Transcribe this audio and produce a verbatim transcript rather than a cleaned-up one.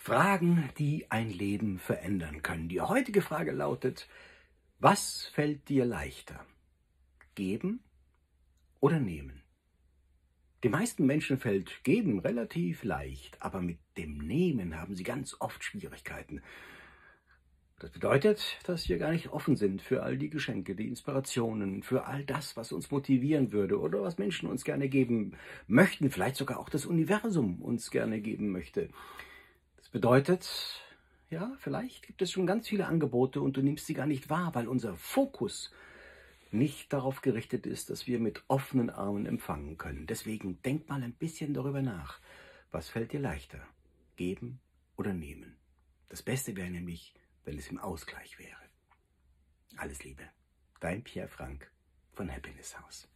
Fragen, die ein Leben verändern können. Die heutige Frage lautet: Was fällt dir leichter? Geben oder nehmen? Den meisten Menschen fällt Geben relativ leicht, aber mit dem Nehmen haben sie ganz oft Schwierigkeiten. Das bedeutet, dass wir gar nicht offen sind für all die Geschenke, die Inspirationen, für all das, was uns motivieren würde oder was Menschen uns gerne geben möchten, vielleicht sogar auch das Universum uns gerne geben möchte. Das bedeutet, ja, vielleicht gibt es schon ganz viele Angebote und du nimmst sie gar nicht wahr, weil unser Fokus nicht darauf gerichtet ist, dass wir mit offenen Armen empfangen können. Deswegen denk mal ein bisschen darüber nach. Was fällt dir leichter? Geben oder nehmen? Das Beste wäre nämlich, wenn es im Ausgleich wäre. Alles Liebe, dein Pierre Frank von Happiness House.